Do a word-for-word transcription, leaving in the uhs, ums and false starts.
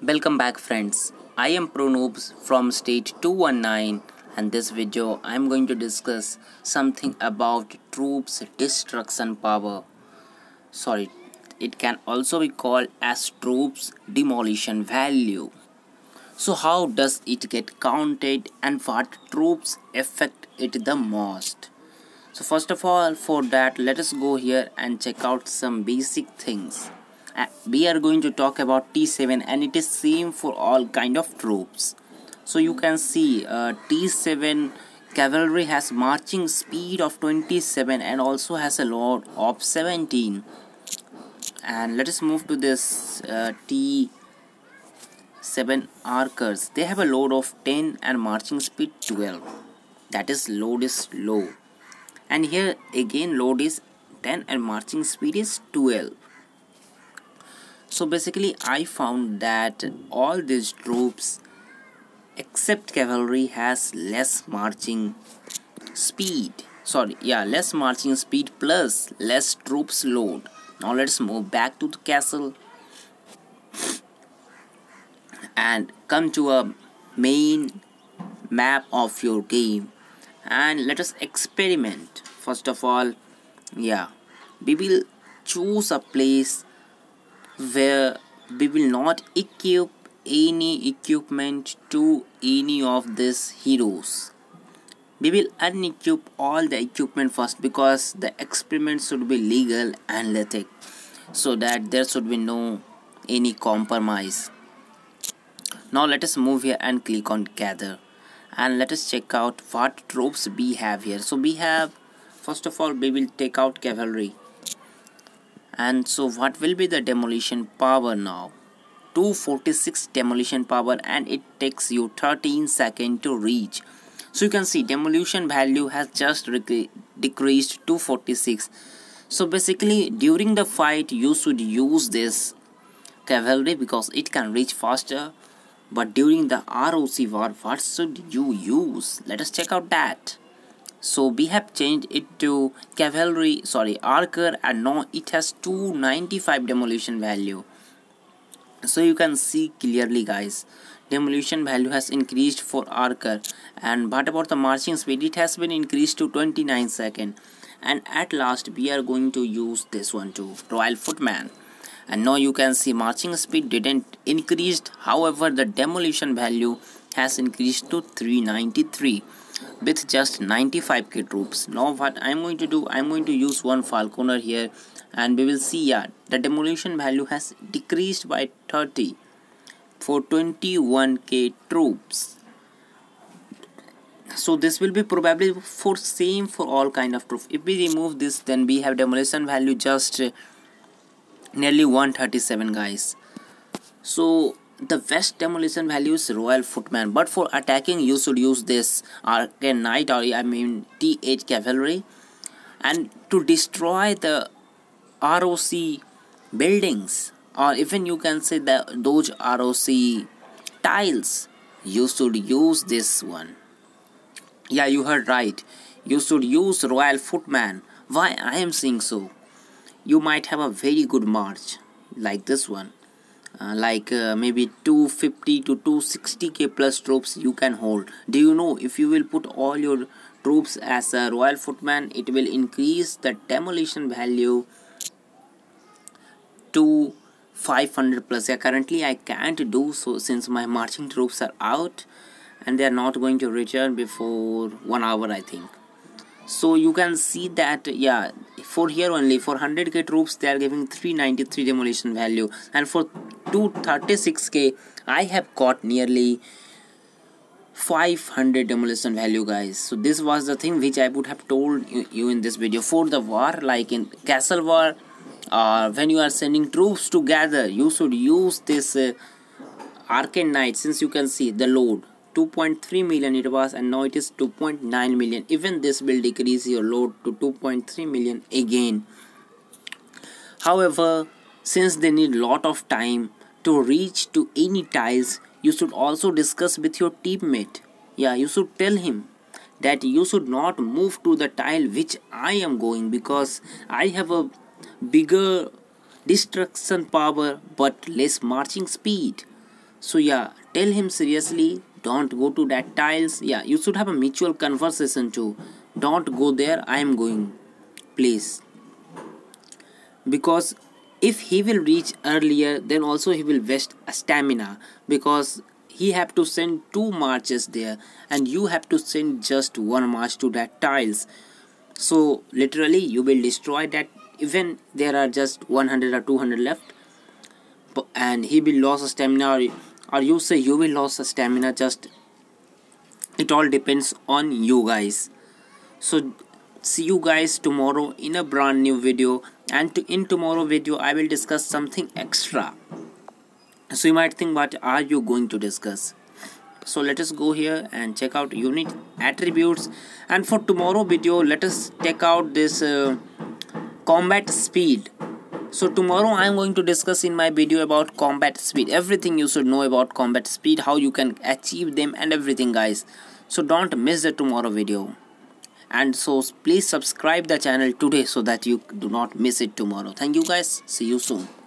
Welcome back friends. I am Pronoobs from state two one nine and this video I am going to discuss something about troops destruction power. Sorry, it can also be called as troops demolition value. So how does it get counted and what troops affect it the most? So first of all, for that let us go here and check out some basic things. Uh, we are going to talk about T seven and it is same for all kind of troops. So you can see uh, T seven cavalry has marching speed of twenty-seven and also has a load of seventeen. And let us move to this uh, T seven archers. They have a load of ten and marching speed twelve. That is, load is low. And here again load is ten and marching speed is twelve. So basically I found that all these troops except cavalry has less marching speed. Sorry, yeah, less marching speed plus less troops load. Now let's move back to the castle and come to a main map of your game and let us experiment. First of all, yeah, we will choose a place where we will not equip any equipment to any of these heroes. We will unequip all the equipment first because the experiment should be legal and ethic, so that there should be no any compromise. Now let us move here and click on gather and let us check out what troops we have here. So we have, first of all, we will take out cavalry. And so what will be the demolition power now? two forty-six demolition power and it takes you thirteen seconds to reach. So you can see demolition value has just decreased to forty-six. So basically during the fight you should use this cavalry because it can reach faster. But during the R O C war, what should you use? Let us check out that. So we have changed it to cavalry, sorry, archer, and now it has two ninety-five demolition value. So you can see clearly guys, demolition value has increased for archer. And what about the marching speed? It has been increased to twenty-nine seconds. And at last we are going to use this one too, Royal Footman. And now you can see marching speed didn't increase, however the demolition value has increased to three ninety-three with just ninety-five K troops. Now what I'm going to do, I'm going to use one falconer here and we will see, yeah, the demolition value has decreased by thirty for twenty-one K troops. So this will be probably for same for all kind of troops. If we remove this, then we have demolition value just uh, nearly one thirty-seven guys. So the best demolition value is Royal Footman, but for attacking you should use this Arcane Knight, or I mean T eight cavalry. And to destroy the R O C buildings, or even you can say that those R O C tiles, you should use this one. Yeah, you heard right, you should use Royal Footman. Why I am saying so? You might have a very good march like this one. Uh, like uh, maybe two fifty to two sixty K plus troops you can hold. Do you know, if you will put all your troops as a Royal Footman, it will increase the demolition value to five hundred plus. Yeah, currently I can't do so since my marching troops are out and they are not going to return before one hour I think. So you can see that, yeah, for here only for one hundred K troops they are giving three ninety-three demolition value, and for two thirty-six K I have got nearly five hundred demolition value guys. So this was the thing which I would have told you, you in this video. For the war, like in castle war, uh, when you are sending troops together, you should use this uh, Arcane Knight, since you can see the load two point three million it was and now it is two point nine million. Even this will decrease your load to two point three million again. However, since they need lot of time to reach to any tiles, you should also discuss with your teammate. Yeah, you should tell him that you should not move to the tile which I am going, because I have a bigger destruction power but less marching speed. So yeah, tell him seriously, don't go to that tiles. Yeah, you should have a mutual conversation too. Don't go there, I am going, please. Because if he will reach earlier, then also he will waste a stamina, because he have to send two marches there and you have to send just one march to that tiles. So literally you will destroy that, even there are just one hundred or two hundred left, and he will lose a stamina, or, or you say you will lose a stamina. Just it all depends on you guys. So see you guys tomorrow in a brand new video, and to, in tomorrow video I will discuss something extra. So you might think, what are you going to discuss? So let us go here and check out unit attributes, and for tomorrow video let us check out this uh, combat speed. So tomorrow I am going to discuss in my video about combat speed, everything you should know about combat speed, how you can achieve them and everything guys. So don't miss the tomorrow video, and so please subscribe the channel today so that you do not miss it tomorrow. Thank you guys, see you soon.